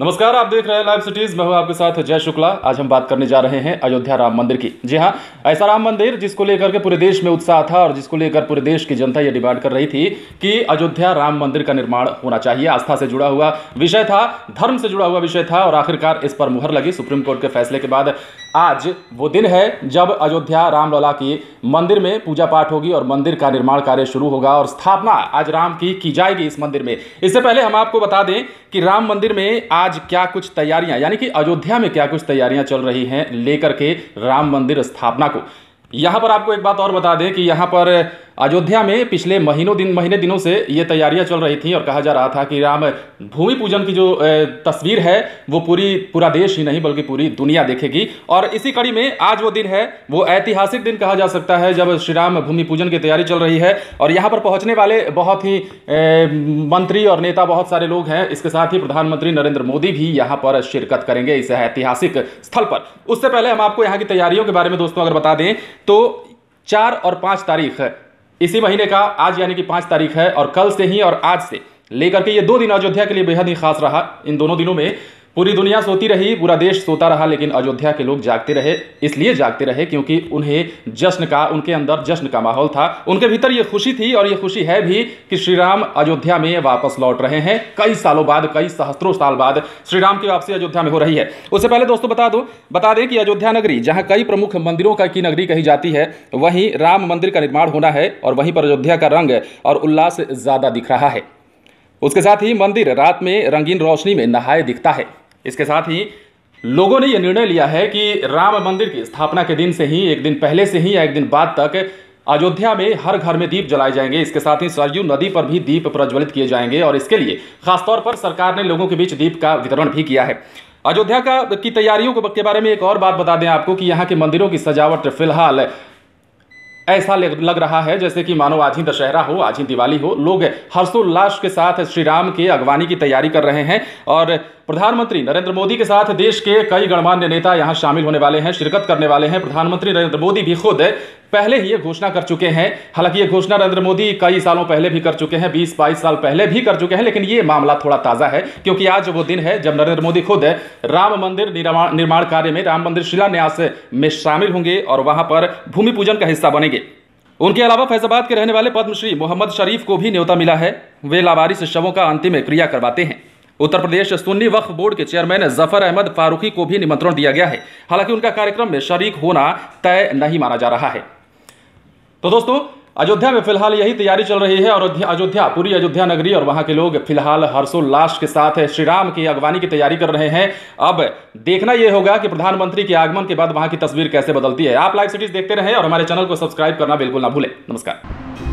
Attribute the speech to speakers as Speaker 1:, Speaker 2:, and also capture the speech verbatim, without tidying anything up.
Speaker 1: नमस्कार, आप देख रहे हैं लाइव सिटीज। मैं हूं आपके साथ जय शुक्ला। आज हम बात करने जा रहे हैं अयोध्या राम मंदिर की। जी हां, ऐसा राम मंदिर जिसको लेकर के पूरे देश में उत्साह था और जिसको लेकर पूरे देश की जनता ये डिमांड कर रही थी कि अयोध्या राम मंदिर का निर्माण होना चाहिए। आस्था से जुड़ा हुआ विषय था, धर्म से जुड़ा हुआ विषय था और आखिरकार इस पर मुहर लगी सुप्रीम कोर्ट के फैसले के बाद। आज वो दिन है जब अयोध्या रामलला की मंदिर में पूजा पाठ होगी और मंदिर का निर्माण कार्य शुरू होगा और स्थापना आज राम की की जाएगी इस मंदिर में। इससे पहले हम आपको बता दें कि राम मंदिर में आज क्या कुछ तैयारियां, यानी कि अयोध्या में क्या कुछ तैयारियां चल रही हैं लेकर के राम मंदिर स्थापना को। यहां पर आपको एक बात और बता दें कि यहां पर अयोध्या में पिछले महीनों दिन महीने दिनों से ये तैयारियां चल रही थी और कहा जा रहा था कि राम भूमि पूजन की जो तस्वीर है वो पूरी पूरा देश ही नहीं बल्कि पूरी दुनिया देखेगी। और इसी कड़ी में आज वो दिन है, वो ऐतिहासिक दिन कहा जा सकता है जब श्री राम भूमि पूजन की तैयारी चल रही है। और यहाँ पर पहुँचने वाले बहुत ही ए, मंत्री और नेता बहुत सारे लोग हैं। इसके साथ ही प्रधानमंत्री नरेंद्र मोदी भी यहाँ पर शिरकत करेंगे इस ऐतिहासिक स्थल पर। उससे पहले हम आपको यहाँ की तैयारियों के बारे में दोस्तों अगर बता दें तो चार और पाँच तारीख इसी महीने का, आज यानी कि पाँच तारीख है और कल से ही और आज से लेकर के ये दो दिन अयोध्या के लिए बेहद ही खास रहा। इन दोनों दिनों में पूरी दुनिया सोती रही, पूरा देश सोता रहा, लेकिन अयोध्या के लोग जागते रहे। इसलिए जागते रहे क्योंकि उन्हें जश्न का, उनके अंदर जश्न का माहौल था। उनके भीतर ये खुशी थी और ये खुशी है भी कि श्री राम अयोध्या में वापस लौट रहे हैं। कई सालों बाद, कई सहस्त्रों साल बाद श्री राम की वापसी अयोध्या में हो रही है। उससे पहले दोस्तों बता दो बता दें कि अयोध्या नगरी, जहां कई प्रमुख मंदिरों का की नगरी कही जाती है, वहीं राम मंदिर का निर्माण होना है और वहीं पर अयोध्या का रंग और उल्लास ज्यादा दिख रहा है। उसके साथ ही मंदिर रात में रंगीन रोशनी में नहाए दिखता है। इसके साथ ही लोगों ने यह निर्णय लिया है कि राम मंदिर की स्थापना के दिन से ही, एक दिन पहले से ही या एक दिन बाद तक अयोध्या में हर घर में दीप जलाए जाएंगे। इसके साथ ही सरयू नदी पर भी दीप प्रज्वलित किए जाएंगे और इसके लिए खासतौर पर सरकार ने लोगों के बीच दीप का वितरण भी किया है। अयोध्या का की तैयारियों के बारे में एक और बात बता दें आपको कि यहाँ के मंदिरों की सजावट फिलहाल ऐसा लग रहा है जैसे कि मानो आज ही दशहरा हो, आज ही दिवाली हो। लोग हर्षोल्लास के साथ श्री राम के अगवानी की तैयारी कर रहे हैं और प्रधानमंत्री नरेंद्र मोदी के साथ देश के कई गणमान्य नेता यहां शामिल होने वाले हैं, शिरकत करने वाले हैं। प्रधानमंत्री नरेंद्र मोदी भी खुद पहले ही ये घोषणा कर चुके हैं। हालांकि ये घोषणा नरेंद्र मोदी कई सालों पहले भी कर चुके हैं, बीस बाईस साल पहले भी कर चुके हैं, लेकिन ये मामला थोड़ा ताजा है क्योंकि आज वो दिन है जब नरेंद्र मोदी खुद राम मंदिर निर्माण कार्य में, राम मंदिर शिलान्यास में शामिल होंगे और वहां पर भूमि पूजन का हिस्सा बनेंगे। उनके अलावा फैजाबाद के रहने वाले पद्मश्री मोहम्मद शरीफ को भी न्योता मिला है। वे लावारिस शवों का अंतिम क्रिया करवाते हैं। उत्तर प्रदेश सुन्नी वक्फ बोर्ड के चेयरमैन जफर अहमद फारूकी को भी निमंत्रण दिया गया है। हालांकि उनका कार्यक्रम में शरीक होना तय नहीं माना जा रहा है। तो दोस्तों अयोध्या में फिलहाल यही तैयारी चल रही है और अयोध्या, पूरी अयोध्या नगरी और वहां के लोग फिलहाल हर्षोल्लास के साथ श्री राम की अगवानी की तैयारी कर रहे हैं। अब देखना यह होगा कि प्रधानमंत्री के आगमन के बाद वहां की तस्वीर कैसे बदलती है। आप लाइव सिटीज देखते रहें और हमारे चैनल को सब्सक्राइब करना बिल्कुल ना भूलें। नमस्कार।